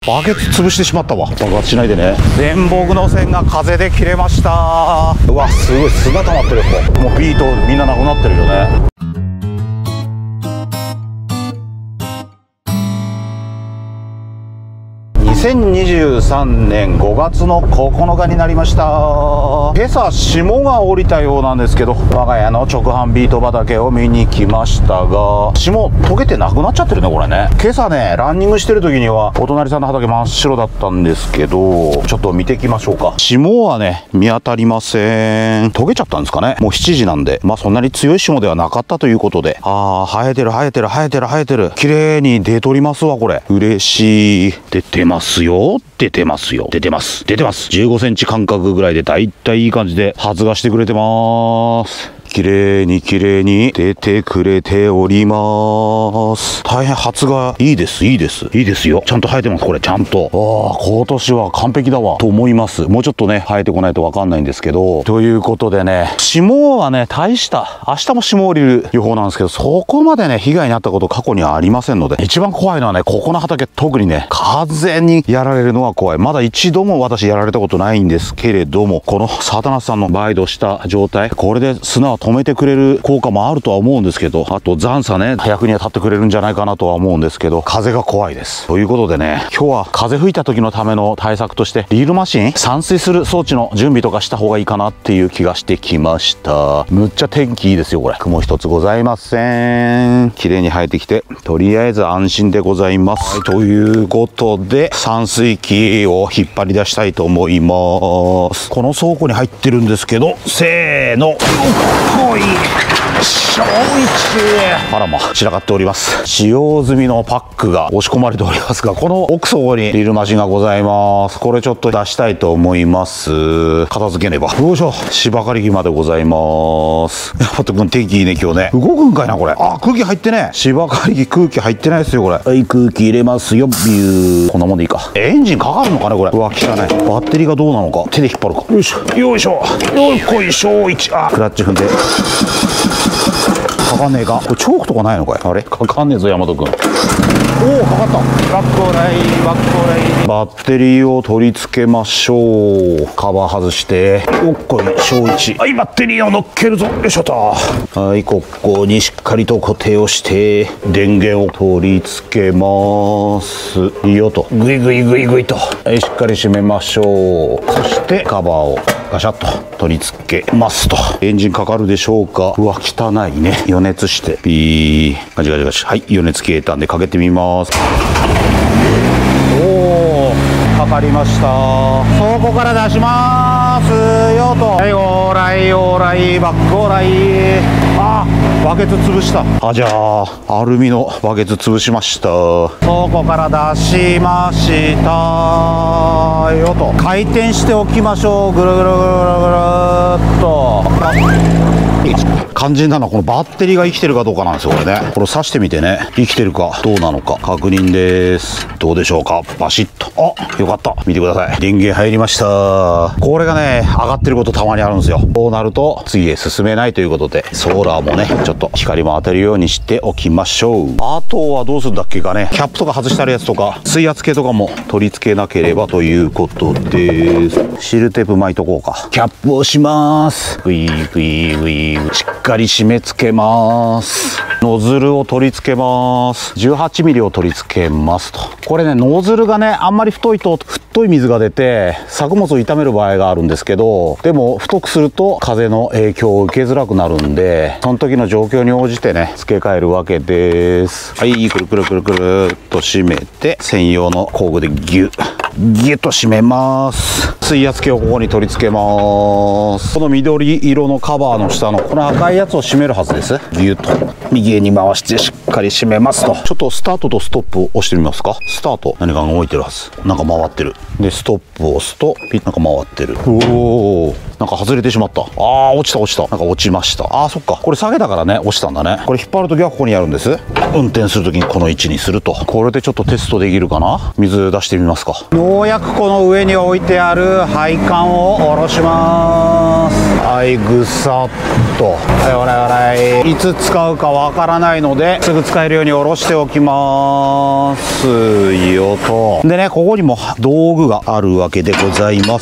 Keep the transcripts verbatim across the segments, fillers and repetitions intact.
バケツ潰してしまったわ。爆発しないでね。前方の線が風で切れました。うわ、すごい砂溜まってる。もうビートみんななくなってるよね。にせんにじゅうさんねんごがつのここのかになりました。今朝霜が降りたようなんですけど、我が家の直販ビート畑を見に来ましたが、霜溶けてなくなっちゃってるね、これね。今朝ねランニングしてる時にはお隣さんの畑真っ白だったんですけど、ちょっと見ていきましょうか。霜はね見当たりません。溶けちゃったんですかね。もうしちじなんで、まあそんなに強い霜ではなかったということで、あー生えてる生えてる生えてる生えてる。綺麗に出とりますわ。これ嬉しい。出てますよ、出てますよ、出てます出てます。じゅうごセンチ間隔ぐらいでだいたいいい感じで発芽してくれてます。綺麗に綺麗に出てくれております。大変発芽いいですいいですいいですよ。ちゃんと生えてます。これちゃんと、ああ今年は完璧だわと思います。もうちょっとね生えてこないとわかんないんですけど、ということでね、霜はね大した、明日も霜降りる予報なんですけど、そこまでね被害に遭ったこと過去にはありませんので、一番怖いのはねここの畑、特にね風にやられるのが怖い。まだ一度も私やられたことないんですけれども、このサタナスさんのバイドした状態、これで砂は止めてくれる効果もあるとは思うんですけど、あと残差ね役には立ってくれるんじゃないかなとは思うんですけど、風が怖いです。ということでね、今日は風吹いた時のための対策としてリールマシン、散水する装置の準備とかした方がいいかなっていう気がしてきました。むっちゃ天気いいですよ。これ雲一つございません。綺麗に生えてきてとりあえず安心でございます。はい、ということで散水機を引っ張り出したいと思います。この倉庫に入ってるんですけど、せーの、よっこいしょういち。あらま散らかっております。使用済みのパックが押し込まれておりますが、この奥底にリールマシンがございます。これちょっと出したいと思います。片付けねば。よいしょ、芝刈り機までございます。やっぱくん天気いいね今日ね。動くんかいなこれ。あ、空気入ってね。芝刈り機空気入ってないですよこれ。はい、空気入れますよ。ビュー。こんなもんでいいか。エンジンかかるのかねこれ。うわ汚い。バッテリーがどうなのか手で引っ張るか。よいしょよいしょよいこいしょいち。あ、クラッチ踏んでかかんねえか。これチョークとかないのかい。あれかかんねえぞ大和くん。おおかかった。バッコライバッコライ。バッテリーを取り付けましょう。カバー外しておっこいしょういち。はい、バッテリーを乗っけるぞ。よいしょと。はい、ここにしっかりと固定をして電源を取り付けます。いいよと。グイグイグイグイと、はい、しっかり締めましょう。そしてカバーをガシャッと取り付けますと。エンジンかかるでしょうか。うわ汚いね。予熱してピーガチガチガチ。はい、予熱消えたんでかけてみます。おおかかりました。そこから出しますよと。はい、オーライオーライバックオーライ。あ、バケツ潰した。あ、じゃあアルミのバケツ潰しました。そこから出しましたよと。回転しておきましょう。ぐるぐるぐるぐるぐるっと。肝心なのはこのバッテリーが生きてるかどうかなんですよこれね。これ挿してみてね、生きてるかどうなのか確認です。どうでしょうか。バシッと。あ、よかった。見てください。電源入りました。これがね上がってることたまにあるんですよ。こうなると次へ進めないということで、ソーラーもねちょっと光も当てるようにしておきましょう。あとはどうするんだっけかね。キャップとか外してあるやつとか水圧計とかも取り付けなければということです。シールテープ巻いとこうか。キャップをします。グイグイグイ。しっかり締め付けます。ノズルを取り付けます。じゅうはちミリを取り付けますと。これねノズルがねあんまり太いと太い水が出て作物を傷める場合があるんですけど、でも太くすると風の影響を受けづらくなるんで、その時の状況に応じてね付け替えるわけです。はい、くるくるくるくるっと締めて専用の工具でギュッギュッと締めます。水圧計をここに取り付けます。この緑色のカバーの下のこの赤いやつを締めるはずです。ギュッと右へに回してしっかり締めますと。ちょっとスタートとストップを押してみますか。スタート、何かが動いてるはず。なんか回ってる。でストップを押すとピッ、なんか回ってる。おお、なんか外れてしまった。あー落ちた落ちた。なんか落ちました。あーそっか、これ下げたからね落ちたんだね。これ引っ張るときはここにやるんです。 運転するときにこの位置にすると。これでちょっとテストできるかな。水出してみますか。ようやくこの上に置いてある配管を下ろします。はい、ぐさっと。はいほらほら、いつ使うかわからないのですぐ使えるように下ろしておきますよと。でね、ここにも道具があるわけでございます。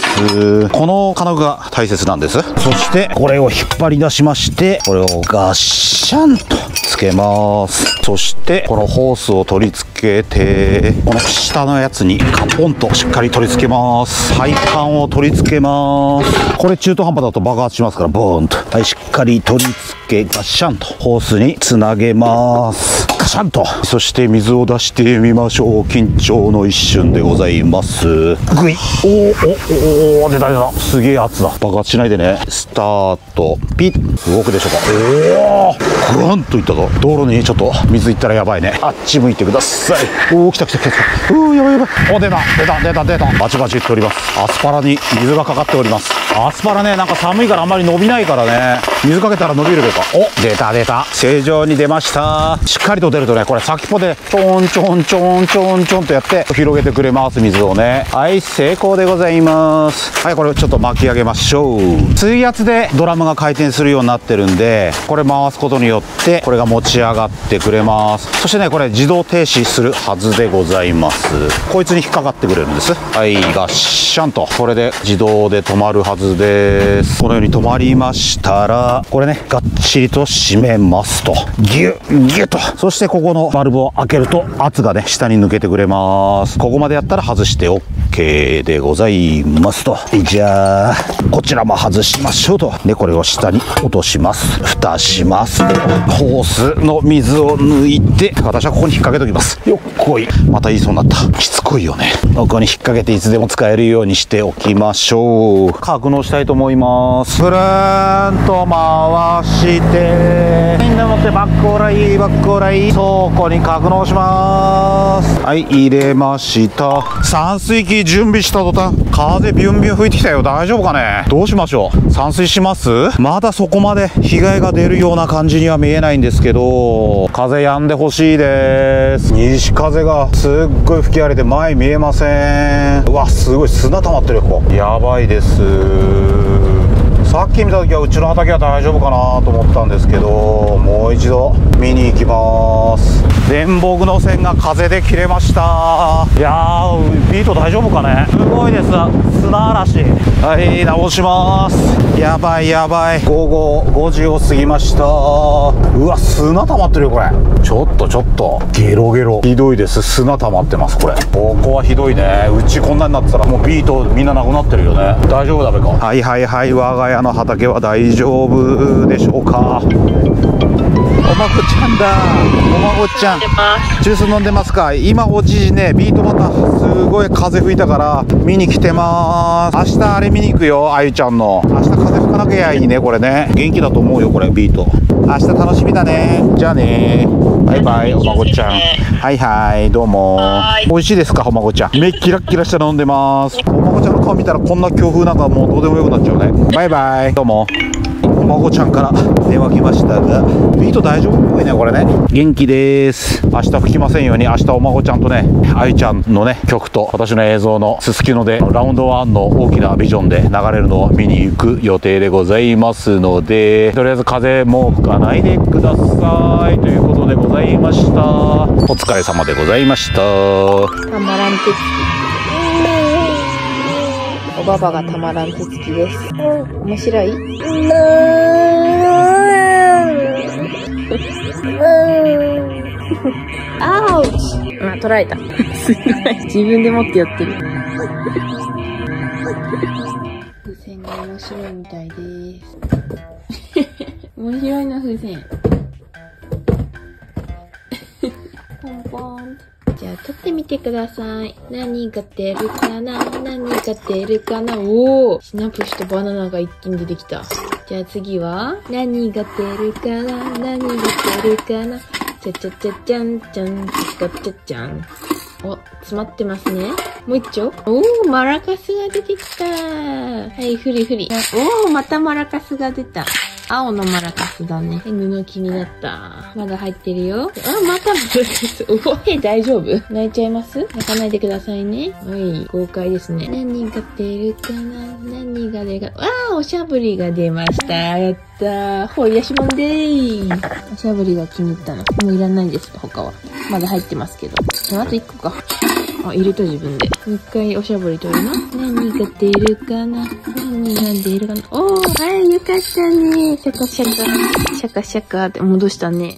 この金具が大切なんです。そしてこれを引っ張り出しまして、これをガッシャンとつけます。そしてこのホースを取り付けて、この下のやつにカポンとしっかり取り付けます。配管を取り付けます。これ中途半端だと爆発しますから、ボーンと。はい、しっかり取り付け、ガッシャンとホースにつなげます。ガシャンと。そして水を出してみましょう。緊張の一瞬でございます。グイッ。おーおーおー、出た出た。すげえ圧だ。爆発しないでね。スタート。ピッ。動くでしょうか。おー、グワンといったぞ。道路にちょっと水いったらやばいね。あっち向いてください。おー、来た来た来た来た。うー、やばいやばい。お、出た出た出た出た。バチバチいっております。アスパラに水がかかっております。アスパラね、なんか寒いからあんまり伸びないからね。水かけたら伸びるべか。お、出た出た。正常に出ました。しっかりと出るとね、これ先っぽでちょんちょんちょんちょんちょんとやって広げてくれます。水をね。はい、成功でございます。はい、これをちょっと巻き上げましょう。水圧でドラムが回転するようになってるんで、これ回すことによってこれが持ち上がってくれます。そしてね、これ自動停止するはずでございます。こいつに引っかかってくれるんです。はい、ガッシャンと。これで自動で止まるはずです。このように止まりましたら、これね、がっちりと締めますと。ギュッギュッと。そしてここのバルブを開けると圧がね、下に抜けてくれます。ここまでやったら外して OK でございますと。じゃあこちらも外しましょうと。でこれを下に落とします。蓋します。ホースの水を抜いて、私はここに引っ掛けときます。よっこい。また言いそうになった。しつこいよね。ここに引っ掛けていつでも使えるようにしておきましょう。格納したいと思います。ぐるーんと回してみんな持ってバックオーライバックオーライ、倉庫に格納します。はい、入れました。散水機準備した途端風ビュンビュン吹いてきたよ。大丈夫かね。どうしましょう。散水します。まだそこまで被害が出るような感じには見えないんですけど、風止んでほしいです。西風がすっごい吹き荒れて前見えません。うわ、すごい砂溜まってるよ。ここやばいです。さっき見た時はうちの畑は大丈夫かなと思ったんですけど、もう一度見に行きます。電木の線が風で切れました。いやー、ビート大丈夫かね。すごいです。砂嵐。はい、直します。やばいやばい。午後ごじを過ぎました。うわ、砂溜まってるよこれ。ちょっとちょっとゲロゲロひどいです。砂溜まってます。これここはひどいね。うちこんなになってたらもうビートみんななくなってるよね。大丈夫だべか。はいはいはい、我が家の畑は大丈夫でしょうか。おまこちゃんだ。おまこちゃんジュース飲んでますか。今おじいね、ビートまたすごい風吹いたから見に来てます。明日あれ見に行くよ、あゆちゃんの。明日風吹かなきゃいいね。これね、元気だと思うよこれ。ビート明日楽しみだね。じゃあね、バイバイ。おまこちゃん、はいはい、どうも。美味しいですかおまこちゃん。目キラッキラして飲んでます。おまこちゃんの顔見たらこんな強風なんかもうどうでもよくなっちゃうね。バイバイ。どうも。おまこちゃんから電話来ましたが、ビート大丈夫っぽいねこれね。元気です。明日吹きませんように。明日おまこちゃんとね、あゆちゃんのね曲と私の映像のすすきのでラウンドワンの大きなビジョンで流れるのを見に行く予定でございますので、とりあえず風も吹かないでくださいということでございました。お疲れ様でございました。 たまらん手つき。おばばがたまらん手つきです。面白い？アウチ。あ、取られた。すごい。自分で持ってやってる。風船が面白いみたいです。面白いな、風船。ポンポン。じゃあ、取ってみてください。何が出るかな？何が出るかな？おー！シナプシとバナナが一気に出てきた。じゃあ次は、何が出るかな？何が出るかな？ちゃちゃちゃちゃんちゃん、ちゃちゃちゃん。お、詰まってますね。もう一丁。おー、マラカスが出てきた。はい、ふりふり。おー、またマラカスが出た。 青のマラカスだね。布気になった。まだ入ってるよ。あ、またブルース。おい、大丈夫？泣いちゃいます？泣かないでくださいね。はい、豪快ですね。何が出るかな？何が出るかな？わー、おしゃぶりが出ました。やったー。ほいやしもんでー。おしゃぶりが気に入ったの。もういらないです、他は。まだ入ってますけど。あといっこか。あ、入れた自分で。もう一回おしゃぶり取るの？何が出るかな？何が出るかな？おー、はい、よかったね。シャカシャカ。シャカシャカって戻したね。